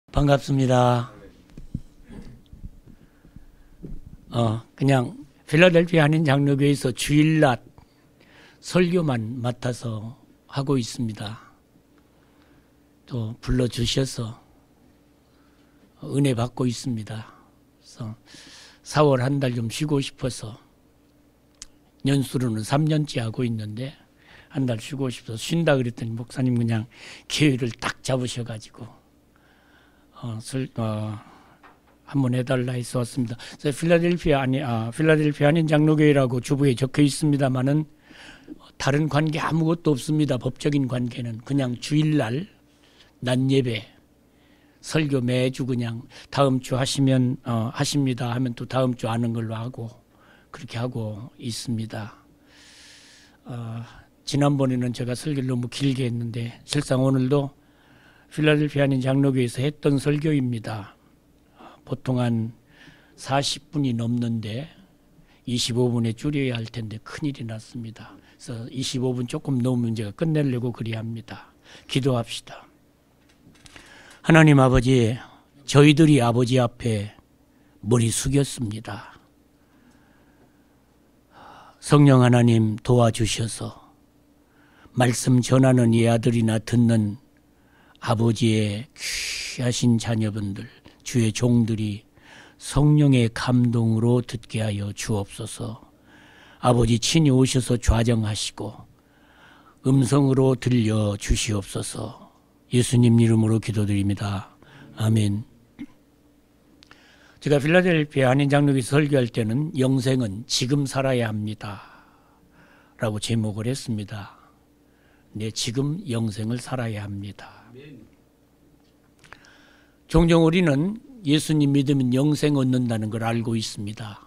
반갑습니다. 그냥 필라델피아 한인 장로교회에서 주일낮 설교만 맡아서 하고 있습니다. 또 불러주셔서 은혜 받고 있습니다. 그래서 4월 한 달 좀 쉬고 싶어서 연수로는 3년째 하고 있는데 한 달 쉬고 싶어서 쉰다 그랬더니 목사님 그냥 기회를 딱 잡으셔가지고 한번 해달라 해서 왔습니다. 필라델피아 한인 장로교회라고 주부에 적혀 있습니다만은 다른 관계 아무것도 없습니다. 법적인 관계는 그냥 주일날 낮 예배 설교 매주 그냥 다음 주 하시면 하십니다 하면 또 다음 주 하는 걸로 하고 그렇게 하고 있습니다. 지난번에는 제가 설교를 너무 길게 했는데 실상 오늘도 필라델피아 한인 장로교회에서 했던 설교입니다. 보통 한 40분이 넘는데 25분에 줄여야 할 텐데 큰일이 났습니다. 그래서 25분 조금 넘으면 제가 끝내려고 그리합니다. 기도합시다. 하나님 아버지, 저희들이 아버지 앞에 머리 숙였습니다. 성령 하나님 도와주셔서 말씀 전하는 이 아들이나 듣는 아버지의 귀하신 자녀분들, 주의 종들이 성령의 감동으로 듣게 하여 주옵소서. 아버지 친히 오셔서 좌정하시고 음성으로 들려 주시옵소서. 예수님 이름으로 기도드립니다. 아멘. 제가 필라델피아 한인 장로교에서 설교할 때는 영생은 지금 살아야 합니다 라고 제목을 했습니다. 네, 지금 영생을 살아야 합니다. 종종 우리는 예수님 믿으면 영생 얻는다는 걸 알고 있습니다.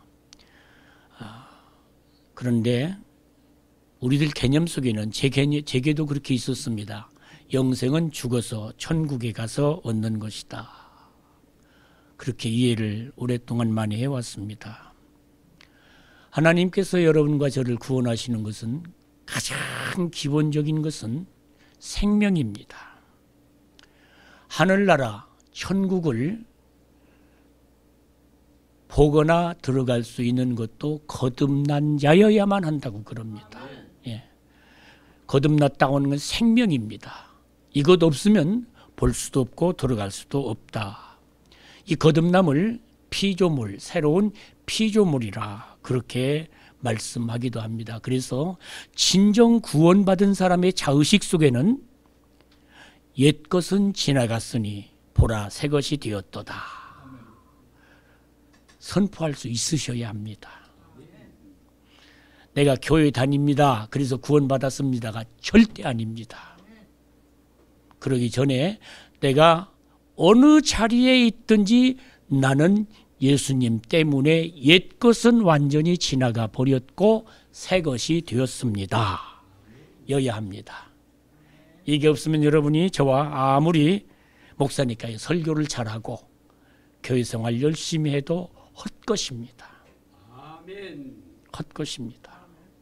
그런데 우리들 개념 속에는 제게도 그렇게 있었습니다. 영생은 죽어서 천국에 가서 얻는 것이다. 그렇게 이해를 오랫동안 많이 해왔습니다. 하나님께서 여러분과 저를 구원하시는 것은 가장 기본적인 것은 생명입니다. 하늘나라 천국을 보거나 들어갈 수 있는 것도 거듭난 자여야만 한다고 그럽니다. 예. 거듭났다고 하는 건 생명입니다. 이것 없으면 볼 수도 없고 들어갈 수도 없다. 이 거듭남을 피조물, 새로운 피조물이라 그렇게 말씀하기도 합니다. 그래서 진정 구원받은 사람의 자의식 속에는 옛것은 지나갔으니 보라 새 것이 되었도다. 선포할 수 있으셔야 합니다. 내가 교회 다닙니다. 그래서 구원받았습니다가 절대 아닙니다. 그러기 전에 내가 어느 자리에 있든지 나는 예수님 때문에 옛것은 완전히 지나가 버렸고 새 것이 되었습니다. 여야 합니다. 이게 없으면 여러분이 저와 아무리 목사니까 설교를 잘하고 교회 생활 열심히 해도 헛것입니다. 헛것입니다.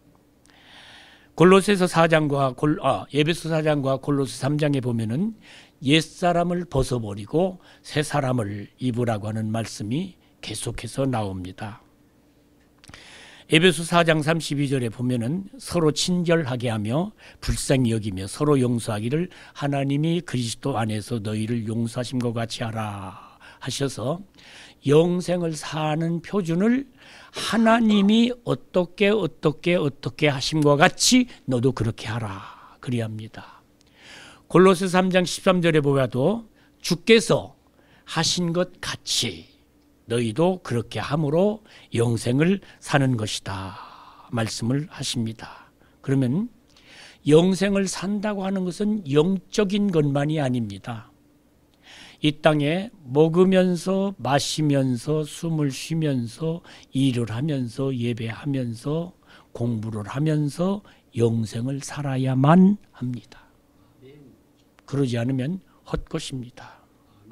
골로새서 4장과 에베소 4장과 골로새 3장에 보면은 옛사람을 벗어버리고 새 사람을 입으라고 하는 말씀이 계속해서 나옵니다. 에베소 4장 32절에 보면은 서로 친절하게 하며 불쌍히 여기며 서로 용서하기를 하나님이 그리스도 안에서 너희를 용서하심과 같이 하라 하셔서 영생을 사는 표준을 하나님이 어떻게 하심과 같이 너도 그렇게 하라 그리합니다. 골로새 3장 13절에 보아도 주께서 하신 것 같이 너희도 그렇게 함으로 영생을 사는 것이다 말씀을 하십니다. 그러면 영생을 산다고 하는 것은 영적인 것만이 아닙니다. 이 땅에 먹으면서 마시면서 숨을 쉬면서 일을 하면서 예배하면서 공부를 하면서 영생을 살아야만 합니다. 그러지 않으면 헛것입니다.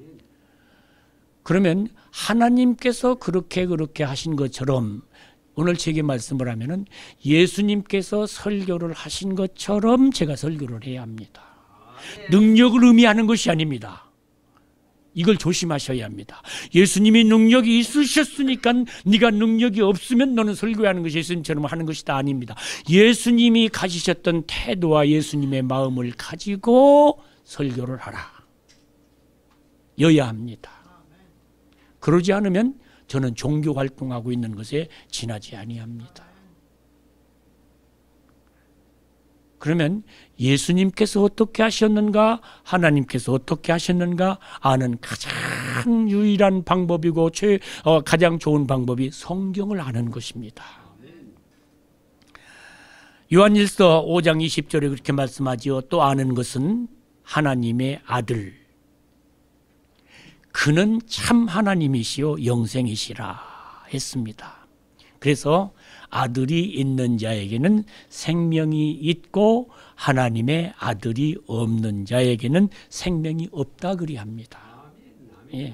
그러면 하나님께서 그렇게 하신 것처럼 오늘 제게 말씀을 하면은 예수님께서 설교를 하신 것처럼 제가 설교를 해야 합니다. 능력을 의미하는 것이 아닙니다. 이걸 조심하셔야 합니다. 예수님이 능력이 있으셨으니까 네가 능력이 없으면 너는 설교하는 것이 예수님처럼 하는 것이다 아닙니다. 예수님이 가지셨던 태도와 예수님의 마음을 가지고 설교를 하라. 여야 합니다. 그러지 않으면 저는 종교 활동하고 있는 것에 지나지 아니합니다. 그러면 예수님께서 어떻게 하셨는가, 하나님께서 어떻게 하셨는가 아는 가장 유일한 방법이고 가장 좋은 방법이 성경을 아는 것입니다. 요한일서 5장 20절에 그렇게 말씀하지요. 또 아는 것은 하나님의 아들, 그는 참 하나님이시요 영생이시라 했습니다. 그래서 아들이 있는 자에게는 생명이 있고 하나님의 아들이 없는 자에게는 생명이 없다 그리합니다. 예.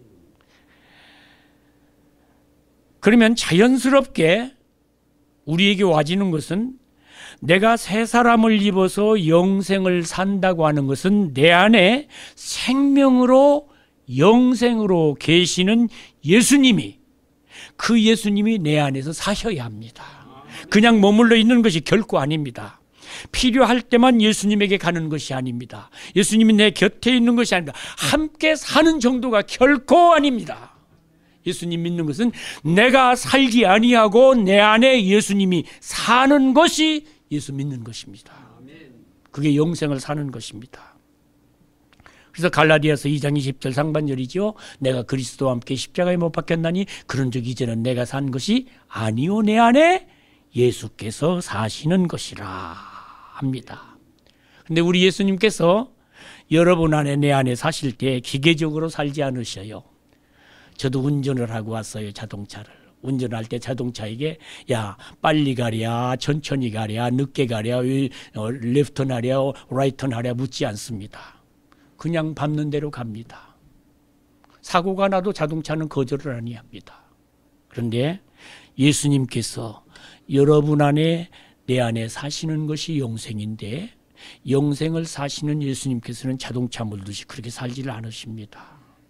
그러면 자연스럽게 우리에게 와지는 것은 내가 새 사람을 입어서 영생을 산다고 하는 것은 내 안에 생명으로 영생으로 계시는 예수님이, 그 예수님이 내 안에서 사셔야 합니다. 그냥 머물러 있는 것이 결코 아닙니다. 필요할 때만 예수님에게 가는 것이 아닙니다. 예수님이 내 곁에 있는 것이 아닙니다. 함께 사는 정도가 결코 아닙니다. 예수님 믿는 것은 내가 살기 아니하고 내 안에 예수님이 사는 것이 예수 믿는 것입니다. 그게 영생을 사는 것입니다. 그래서 갈라디아서 2장 20절 상반절이죠. 내가 그리스도와 함께 십자가에 못 박혔나니 그런즉 이제는 내가 산 것이 아니요 내 안에 예수께서 사시는 것이라 합니다. 그런데 우리 예수님께서 여러분 안에 내 안에 사실 때 기계적으로 살지 않으셔요. 저도 운전을 하고 왔어요. 자동차를. 운전할 때 자동차에게 야 빨리 가랴 천천히 가랴 늦게 가랴 레프트 나랴 라이트 나랴 묻지 않습니다. 그냥 밟는 대로 갑니다. 사고가 나도 자동차는 거절을 아니합니다. 그런데 예수님께서 여러분 안에 내 안에 사시는 것이 영생인데 영생을 사시는 예수님께서는 자동차 몰듯이 그렇게 살지를 않으십니다.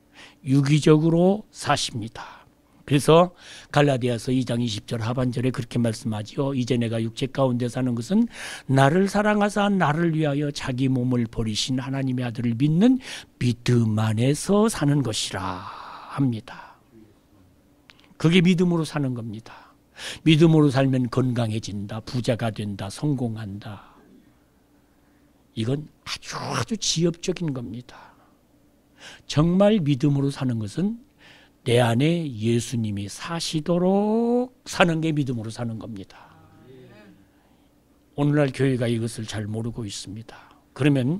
유기적으로 사십니다. 그래서 갈라디아서 2장 20절 하반절에 그렇게 말씀하지요. 이제 내가 육체 가운데 사는 것은 나를 사랑하사 나를 위하여 자기 몸을 버리신 하나님의 아들을 믿는 믿음 안에서 사는 것이라 합니다. 그게 믿음으로 사는 겁니다. 믿음으로 살면 건강해진다, 부자가 된다, 성공한다. 이건 아주 지엽적인 겁니다. 정말 믿음으로 사는 것은 내 안에 예수님이 사시도록 사는 게 믿음으로 사는 겁니다. 오늘날 교회가 이것을 잘 모르고 있습니다. 그러면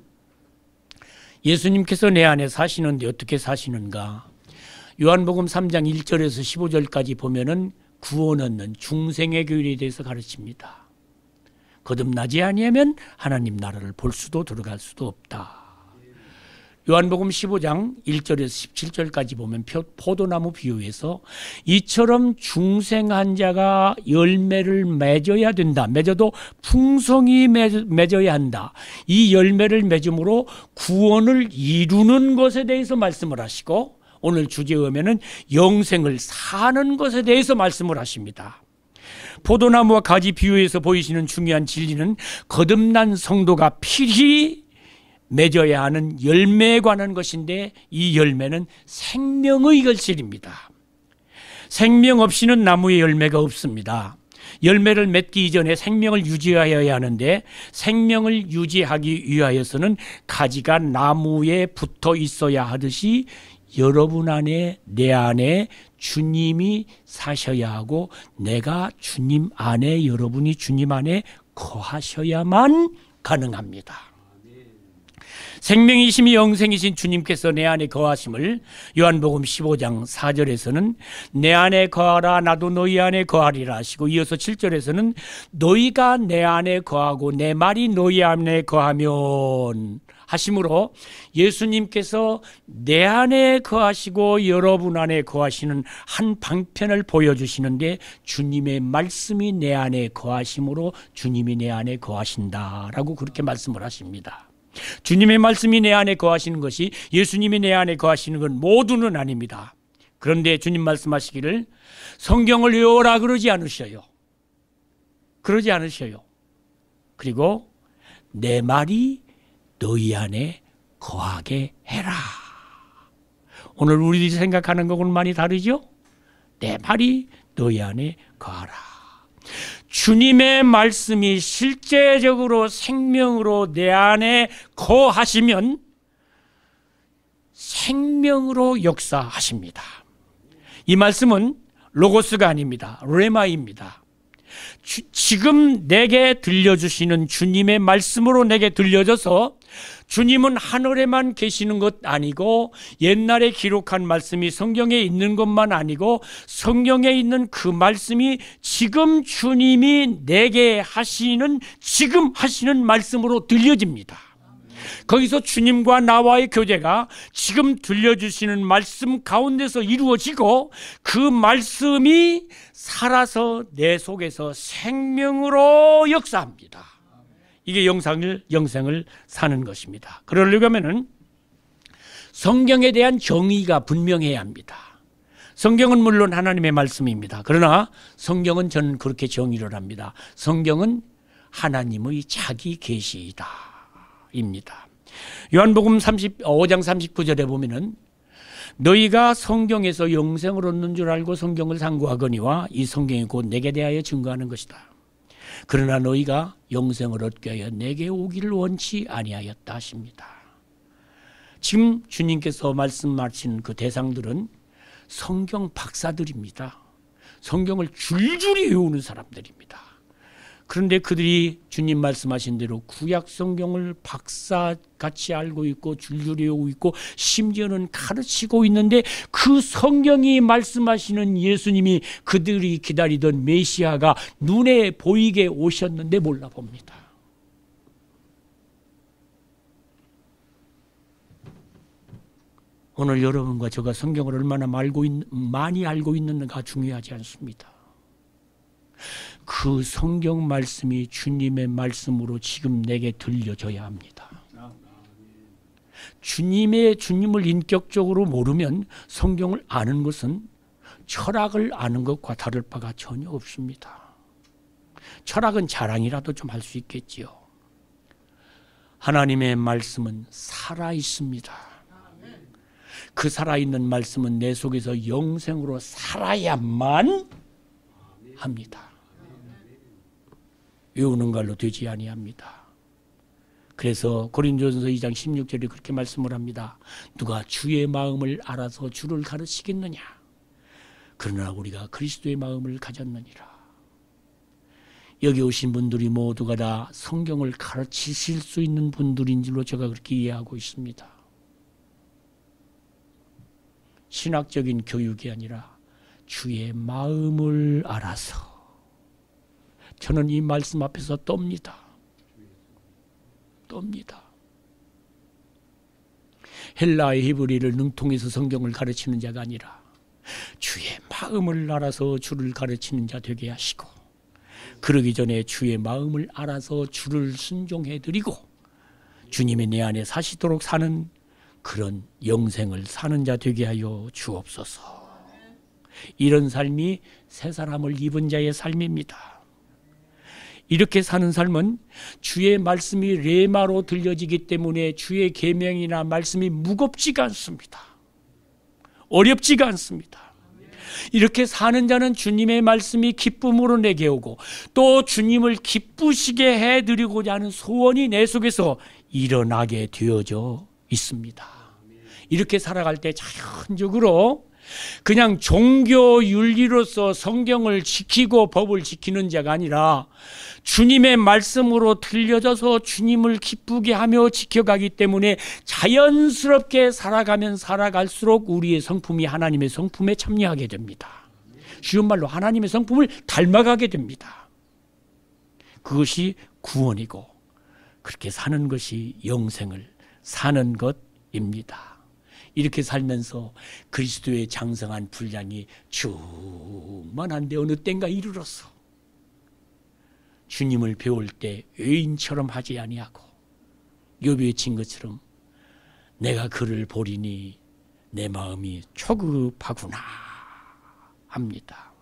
예수님께서 내 안에 사시는데 어떻게 사시는가? 요한복음 3장 1절에서 15절까지 보면은 구원 얻는 중생의 교회에 대해서 가르칩니다. 거듭나지 아니하면 하나님 나라를 볼 수도 들어갈 수도 없다. 요한복음 15장 1절에서 17절까지 보면 포도나무 비유에서 이처럼 중생한 자가 열매를 맺어야 된다. 맺어도 풍성히 맺어야 한다. 이 열매를 맺음으로 구원을 이루는 것에 대해서 말씀을 하시고 오늘 주제에 오면은 영생을 사는 것에 대해서 말씀을 하십니다. 포도나무와 가지 비유에서 보이시는 중요한 진리는 거듭난 성도가 필히 맺어야 하는 열매에 관한 것인데 이 열매는 생명의 결실입니다. 생명 없이는 나무에 열매가 없습니다. 열매를 맺기 이전에 생명을 유지하여야 하는데 생명을 유지하기 위하여서는 가지가 나무에 붙어 있어야 하듯이 여러분 안에 내 안에 주님이 사셔야 하고 내가 주님 안에 여러분이 주님 안에 거하셔야만 가능합니다. 생명이심이 영생이신 주님께서 내 안에 거하심을 요한복음 15장 4절에서는 내 안에 거하라 나도 너희 안에 거하리라 하시고 이어서 7절에서는 너희가 내 안에 거하고 내 말이 너희 안에 거하면 하심으로 예수님께서 내 안에 거하시고 여러분 안에 거하시는 한 방편을 보여주시는데 주님의 말씀이 내 안에 거하심으로 주님이 내 안에 거하신다라고 그렇게 말씀을 하십니다. 주님의 말씀이 내 안에 거하시는 것이 예수님이 내 안에 거하시는 건 모두는 아닙니다. 그런데 주님 말씀하시기를 성경을 외워라 그러지 않으셔요. 그러지 않으셔요. 그리고 내 말이 너희 안에 거하게 해라. 오늘 우리들이 생각하는 것과는 많이 다르죠? 내 말이 너희 안에 거하라. 주님의 말씀이 실제적으로 생명으로 내 안에 거하시면 생명으로 역사하십니다. 이 말씀은 로고스가 아닙니다. 레마입니다. 지금 내게 들려주시는 주님의 말씀으로 내게 들려져서 주님은 하늘에만 계시는 것 아니고 옛날에 기록한 말씀이 성경에 있는 것만 아니고 성경에 있는 그 말씀이 지금 주님이 내게 하시는 지금 하시는 말씀으로 들려집니다. 거기서 주님과 나와의 교제가 지금 들려주시는 말씀 가운데서 이루어지고 그 말씀이 살아서 내 속에서 생명으로 역사합니다. 이게 영생을 사는 것입니다. 그러려면은 성경에 대한 정의가 분명해야 합니다. 성경은 물론 하나님의 말씀입니다. 그러나 성경은 저는 그렇게 정의를 합니다. 성경은 하나님의 자기 계시이다 입니다. 요한복음 5장 39절에 보면은 너희가 성경에서 영생을 얻는 줄 알고 성경을 상고하거니와 이 성경이 곧 내게 대하여 증거하는 것이다. 그러나 너희가 영생을 얻게 하여 내게 오기를 원치 아니하였다 하십니다. 지금 주님께서 말씀하신 그 대상들은 성경 박사들입니다. 성경을 줄줄이 외우는 사람들입니다. 그런데 그들이 주님 말씀하신 대로 구약 성경을 박사같이 알고 있고 줄줄이 외우고 있고 심지어는 가르치고 있는데 그 성경이 말씀하시는 예수님이 그들이 기다리던 메시아가 눈에 보이게 오셨는데 몰라봅니다. 오늘 여러분과 제가 성경을 얼마나 많이 알고 있는가 중요하지 않습니다. 그 성경 말씀이 주님의 말씀으로 지금 내게 들려져야 합니다. 주님을 인격적으로 모르면 성경을 아는 것은 철학을 아는 것과 다를 바가 전혀 없습니다. 철학은 자랑이라도 좀 할 수 있겠지요. 하나님의 말씀은 살아 있습니다. 그 살아있는 말씀은 내 속에서 영생으로 살아야만 합니다. 외우는 걸로 되지 아니합니다. 그래서 고린도전서 2장 16절에 그렇게 말씀을 합니다. 누가 주의 마음을 알아서 주를 가르치겠느냐? 그러나 우리가 그리스도의 마음을 가졌느니라. 여기 오신 분들이 모두가 다 성경을 가르치실 수 있는 분들인 줄로 제가 그렇게 이해하고 있습니다. 신학적인 교육이 아니라 주의 마음을 알아서 저는 이 말씀 앞에서 떱니다. 헬라의 히브리를 능통해서 성경을 가르치는 자가 아니라 주의 마음을 알아서 주를 가르치는 자 되게 하시고 그러기 전에 주의 마음을 알아서 주를 순종해드리고 주님이 내 안에 사시도록 사는 그런 영생을 사는 자 되게 하여 주옵소서. 이런 삶이 새 사람을 입은 자의 삶입니다. 이렇게 사는 삶은 주의 말씀이 레마로 들려지기 때문에 주의 계명이나 말씀이 무겁지가 않습니다. 어렵지가 않습니다. 이렇게 사는 자는 주님의 말씀이 기쁨으로 내게 오고 또 주님을 기쁘시게 해드리고자 하는 소원이 내 속에서 일어나게 되어져 있습니다. 이렇게 살아갈 때 자연적으로 그냥 종교 윤리로서 성경을 지키고 법을 지키는 자가 아니라 주님의 말씀으로 들려져서 주님을 기쁘게 하며 지켜가기 때문에 자연스럽게 살아가면 살아갈수록 우리의 성품이 하나님의 성품에 참여하게 됩니다. 쉬운 말로 하나님의 성품을 닮아가게 됩니다. 그것이 구원이고 그렇게 사는 것이 영생을 사는 것입니다. 이렇게 살면서 그리스도의 장성한 분량이 충만한데 어느 땐가 이르러서 주님을 배울 때 의인처럼 하지 아니하고 욥이 외친 것처럼 내가 그를 보리니 내 마음이 초급하구나 합니다.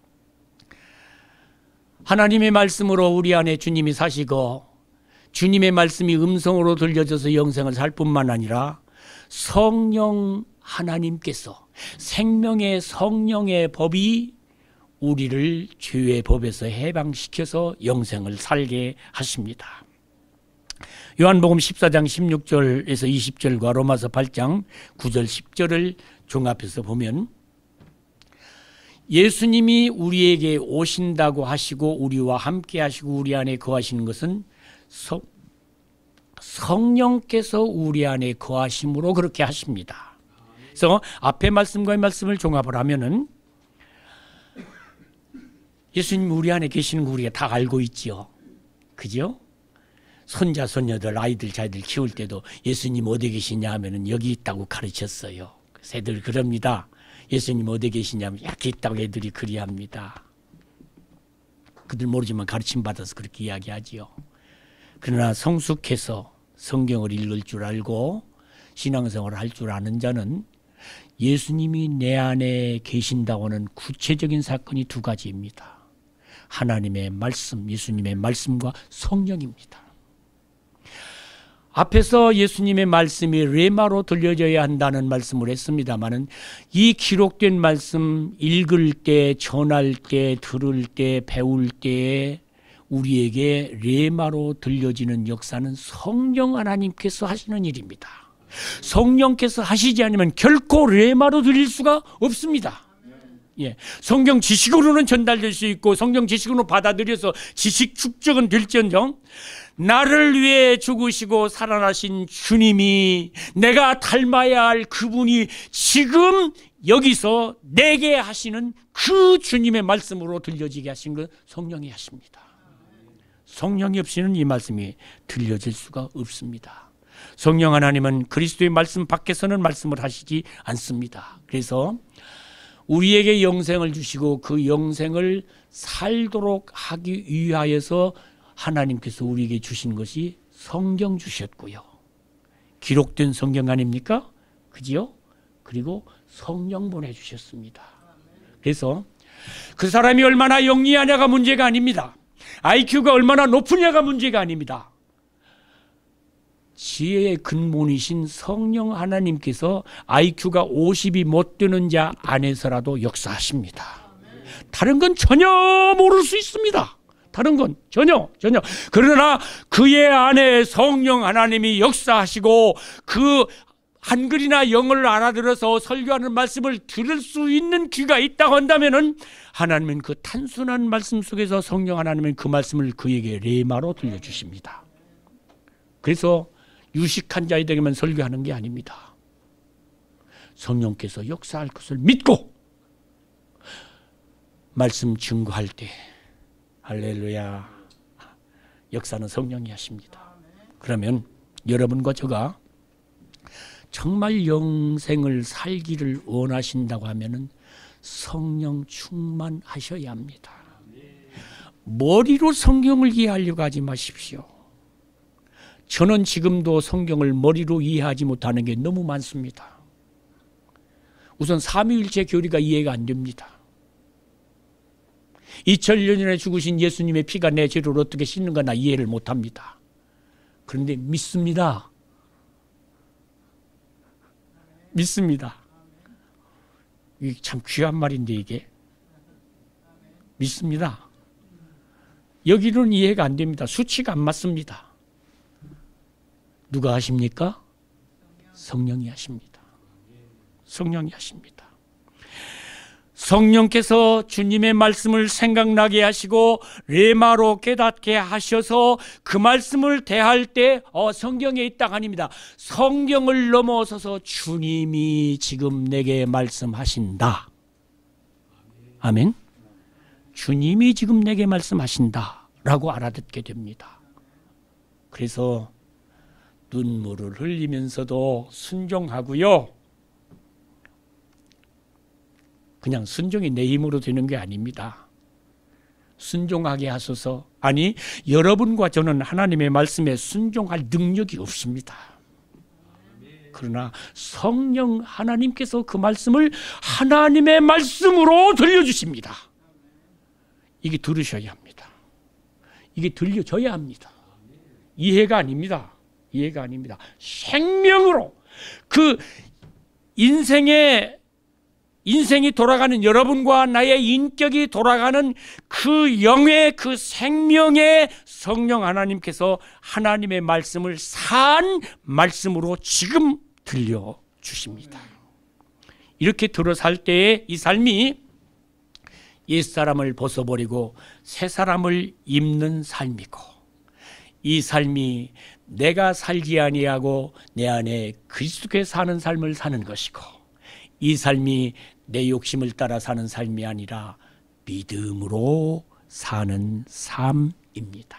하나님의 말씀으로 우리 안에 주님이 사시고 주님의 말씀이 음성으로 들려져서 영생을 살 뿐만 아니라 성령 하나님께서 생명의 성령의 법이 우리를 죄의 법에서 해방시켜서 영생을 살게 하십니다. 요한복음 14장 16절에서 20절과 로마서 8장 9절 10절을 종합해서 보면 예수님이 우리에게 오신다고 하시고 우리와 함께 하시고 우리 안에 거하시는 것은 성령께서 우리 안에 거하심으로 그렇게 하십니다. 그래서 앞에 말씀과의 말씀을 종합을 하면은 예수님 우리 안에 계시는 거 우리가 다 알고 있지요. 그죠? 손자, 손녀들, 아이들, 자이들 키울 때도 예수님 어디 계시냐 하면은 여기 있다고 가르쳤어요. 새들 그럽니다. 예수님 어디 계시냐면 여기 있다고 애들이 그리합니다. 그들 모르지만 가르침 받아서 그렇게 이야기하지요. 그러나 성숙해서 성경을 읽을 줄 알고 신앙생활을 할 줄 아는 자는 예수님이 내 안에 계신다고는 구체적인 사건이 두 가지입니다. 하나님의 말씀, 예수님의 말씀과 성령입니다. 앞에서 예수님의 말씀이 레마로 들려져야 한다는 말씀을 했습니다마는 이 기록된 말씀 읽을 때, 전할 때, 들을 때, 배울 때에 우리에게 레마로 들려지는 역사는 성령 하나님께서 하시는 일입니다. 성령께서 하시지 않으면 결코 레마로 들릴 수가 없습니다. 예, 성경 지식으로는 전달될 수 있고 성경 지식으로 받아들여서 지식 축적은 될지언정 나를 위해 죽으시고 살아나신 주님이 내가 닮아야 할 그분이 지금 여기서 내게 하시는 그 주님의 말씀으로 들려지게 하신 건 성령이 하십니다. 성령이 없이는 이 말씀이 들려질 수가 없습니다. 성령 하나님은 그리스도의 말씀 밖에서는 말씀을 하시지 않습니다. 그래서 우리에게 영생을 주시고 그 영생을 살도록 하기 위하여서 하나님께서 우리에게 주신 것이 성경 주셨고요. 기록된 성경 아닙니까? 그지요? 그리고 성령 보내주셨습니다. 그래서 그 사람이 얼마나 영리하냐가 문제가 아닙니다. IQ가 얼마나 높으냐가 문제가 아닙니다. 지혜의 근본이신 성령 하나님께서 IQ가 50이 못 되는 자 안에서라도 역사하십니다. 다른 건 전혀 모를 수 있습니다. 다른 건 전혀. 그러나 그의 안에 성령 하나님이 역사하시고 그 한글이나 영어를 알아들어서 설교하는 말씀을 들을 수 있는 귀가 있다고 한다면은 하나님은 그 단순한 말씀 속에서 성령 하나님은 그 말씀을 그에게 레마로 들려주십니다. 그래서 유식한 자에게만 설교하는 게 아닙니다. 성령께서 역사할 것을 믿고 말씀 증거할 때 할렐루야 역사는 성령이 하십니다. 그러면 여러분과 제가 정말 영생을 살기를 원하신다고 하면은 성령 충만하셔야 합니다. 머리로 성경을 이해하려고 하지 마십시오. 저는 지금도 성경을 머리로 이해하지 못하는 게 너무 많습니다. 우선 삼위일체 교리가 이해가 안 됩니다. 2000년 전에 죽으신 예수님의 피가 내 죄를 어떻게 씻는가 나 이해를 못합니다. 그런데 믿습니다. 믿습니다. 이게 참 귀한 말인데 이게 믿습니다. 여기는 이해가 안 됩니다. 수치가 안 맞습니다. 누가 하십니까? 성령이 하십니다. 성령이 하십니다. 성령께서 주님의 말씀을 생각나게 하시고 레마로 깨닫게 하셔서 그 말씀을 대할 때 성경에 있다가 아닙니다. 성경을 넘어서서 주님이 지금 내게 말씀하신다. 아멘. 주님이 지금 내게 말씀하신다 라고 알아듣게 됩니다. 그래서 눈물을 흘리면서도 순종하고요. 그냥 순종이 내 힘으로 되는 게 아닙니다. 순종하게 하소서. 아니, 여러분과 저는 하나님의 말씀에 순종할 능력이 없습니다. 그러나 성령 하나님께서 그 말씀을 하나님의 말씀으로 들려주십니다. 이게 들으셔야 합니다. 이게 들려줘야 합니다. 이해가 아닙니다. 이해가 아닙니다. 생명으로 그 인생이 돌아가는, 여러분과 나의 인격이 돌아가는 그 영의, 그 생명의 성령 하나님께서 하나님의 말씀을 산 말씀으로 지금 들려주십니다. 이렇게 들어 살 때에 이 삶이 옛사람을 벗어버리고 새사람을 입는 삶이고, 이 삶이 내가 살지 아니하고 내 안에 그리스도께 사는 삶을 사는 것이고, 이 삶이 내 욕심을 따라 사는 삶이 아니라 믿음으로 사는 삶입니다.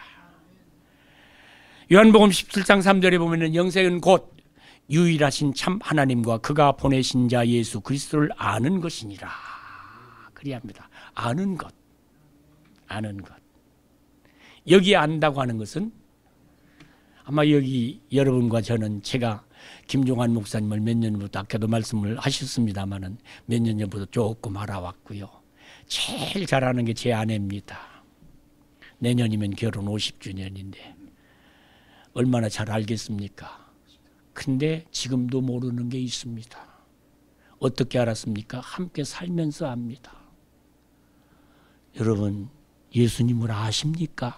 요한복음 17장 3절에 보면 영생은 곧 유일하신 참 하나님과 그가 보내신 자 예수 그리스도를 아는 것이니라. 그리합니다. 아는 것. 아는 것. 여기 안다고 하는 것은 아마 여기 여러분과 저는, 제가 김종환 목사님을 몇 년부터 아까도 말씀을 하셨습니다마는 몇 년 전부터 조금 알아왔고요. 제일 잘하는 게 제 아내입니다. 내년이면 결혼 50주년인데 얼마나 잘 알겠습니까? 근데 지금도 모르는 게 있습니다. 어떻게 알았습니까? 함께 살면서 압니다. 여러분, 예수님을 아십니까?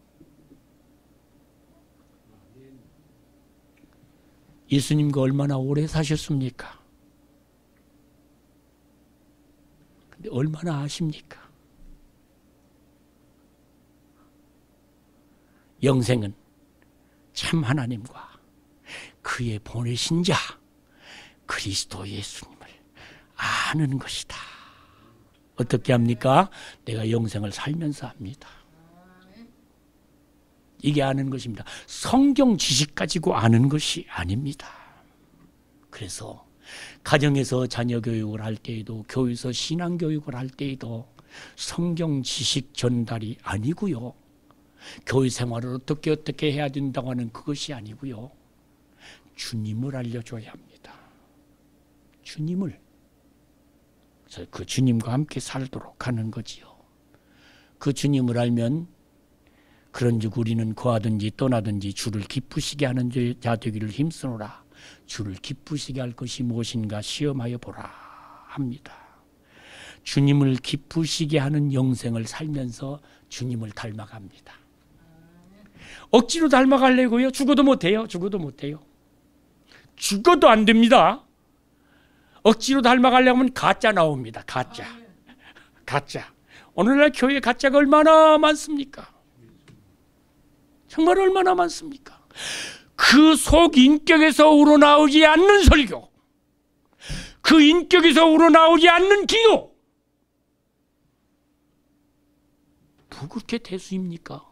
예수님과 얼마나 오래 사셨습니까? 근데 얼마나 아십니까? 영생은 참 하나님과 그의 보내신 자 그리스도 예수님을 아는 것이다. 어떻게 합니까? 내가 영생을 살면서 합니다. 이게 아는 것입니다. 성경 지식 가지고 아는 것이 아닙니다. 그래서 가정에서 자녀 교육을 할 때에도, 교회에서 신앙 교육을 할 때에도 성경 지식 전달이 아니고요. 교회 생활을 어떻게 해야 된다고 하는 그것이 아니고요. 주님을 알려줘야 합니다. 주님을. 그래서 그 주님과 함께 살도록 하는 거지요. 그 주님을 알면 그런즉 우리는 거하든지 떠나든지 주를 기쁘시게 하는 자 되기를 힘쓰노라. 주를 기쁘시게 할 것이 무엇인가 시험하여 보라 합니다. 주님을 기쁘시게 하는 영생을 살면서 주님을 닮아갑니다. 억지로 닮아가려고요? 죽어도 못해요. 죽어도 못해요. 죽어도 안 됩니다. 억지로 닮아가려면 가짜 나옵니다. 가짜. 가짜. 오늘날 교회에 가짜가 얼마나 많습니까? 정말 얼마나 많습니까? 그 속 인격에서 우러나오지 않는 설교, 그 인격에서 우러나오지 않는 기도, 누구 그렇게 대수입니까?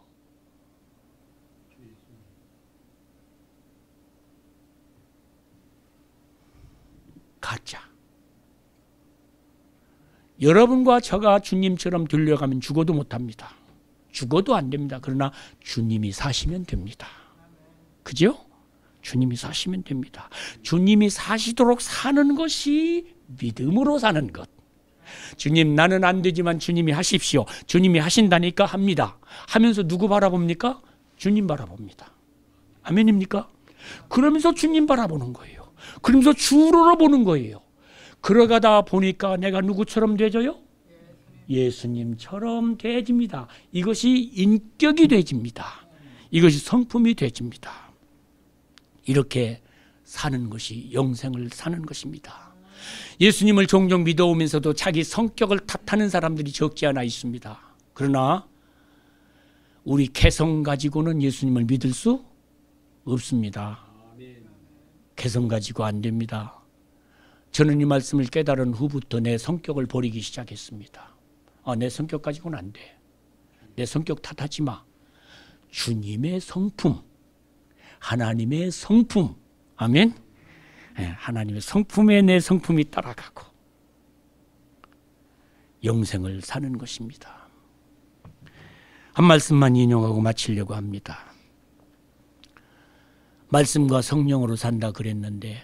가짜. 여러분과 저가 주님처럼 들려가면 죽어도 못합니다. 죽어도 안 됩니다. 그러나 주님이 사시면 됩니다. 그죠? 주님이 사시면 됩니다. 주님이 사시도록 사는 것이 믿음으로 사는 것. 주님, 나는 안 되지만 주님이 하십시오. 주님이 하신다니까 합니다. 하면서 누구 바라봅니까? 주님 바라봅니다. 아멘입니까? 그러면서 주님 바라보는 거예요. 그러면서 주로 보는 거예요. 그러가다 보니까 내가 누구처럼 되져요? 예수님처럼 되집니다. 이것이 인격이 되집니다. 이것이 성품이 되집니다. 이렇게 사는 것이 영생을 사는 것입니다. 예수님을 종종 믿어오면서도 자기 성격을 탓하는 사람들이 적지 않아 있습니다. 그러나 우리 개성 가지고는 예수님을 믿을 수 없습니다. 개성 가지고 안 됩니다. 저는 이 말씀을 깨달은 후부터 내 성격을 버리기 시작했습니다. 내 성격 가지고는 안 돼. 내 성격 탓하지 마. 주님의 성품, 하나님의 성품, 아멘. 하나님의 성품에 내 성품이 따라가고 영생을 사는 것입니다. 한 말씀만 인용하고 마치려고 합니다. 말씀과 성령으로 산다 그랬는데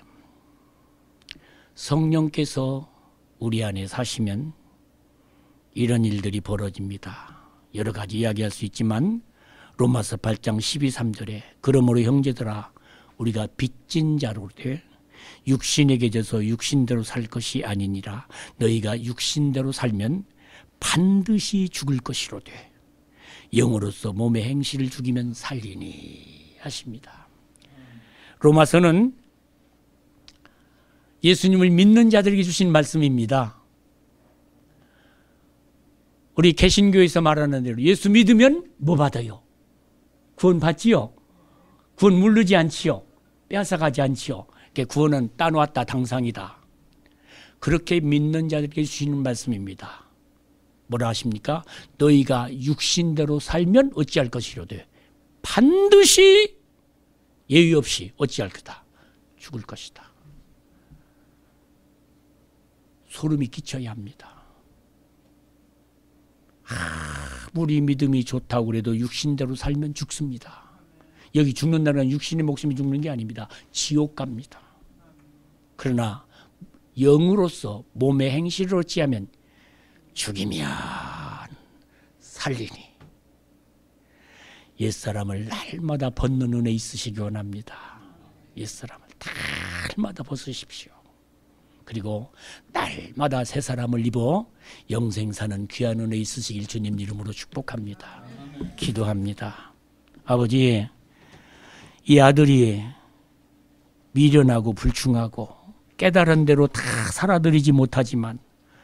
성령께서 우리 안에 사시면 이런 일들이 벌어집니다. 여러 가지 이야기할 수 있지만 로마서 8장 12, 3절에 그러므로 형제들아 우리가 빚진 자로 돼 육신에게 져서 육신대로 살 것이 아니니라. 너희가 육신대로 살면 반드시 죽을 것이로되 영으로서 몸의 행실을 죽이면 살리니 하십니다. 로마서는 예수님을 믿는 자들에게 주신 말씀입니다. 우리 개신교에서 말하는 대로 예수 믿으면 뭐 받아요? 구원 받지요? 구원 물르지 않지요? 빼앗아가지 않지요? 구원은 따놓았다 당상이다. 그렇게 믿는 자들에게 주시는 말씀입니다. 뭐라 하십니까? 너희가 육신대로 살면 어찌할 것이로되 반드시 예의 없이 어찌할 거다. 죽을 것이다. 소름이 끼쳐야 합니다. 아무리 믿음이 좋다고 그래도 육신대로 살면 죽습니다. 여기 죽는다는 육신의 목숨이 죽는 게 아닙니다. 지옥 갑니다. 그러나 영으로서 몸의 행실을 어찌하면 죽이면 살리니 옛사람을 날마다 벗는 은혜 있으시기 원합니다. 옛사람을 날마다 벗으십시오. 그리고 날마다 새 사람을 입어 영생 사는 귀한 은혜 있으시길 주님 이름으로 축복합니다. 기도합니다. 아버지, 이 아들이 미련하고 불충하고 깨달은 대로 다 살아들이지 못하지만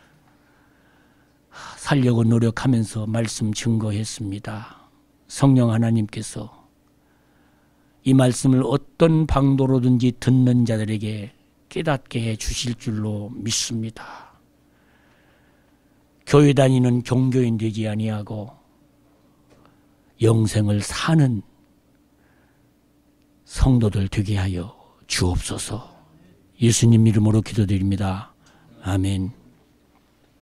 살려고 노력하면서 말씀 증거했습니다. 성령 하나님께서 이 말씀을 어떤 방도로든지 듣는 자들에게 깨닫게 해 주실 줄로 믿습니다. 교회 다니는 종교인 되지 아니하고 영생을 사는 성도들 되게 하여 주옵소서. 예수님 이름으로 기도드립니다. 아멘.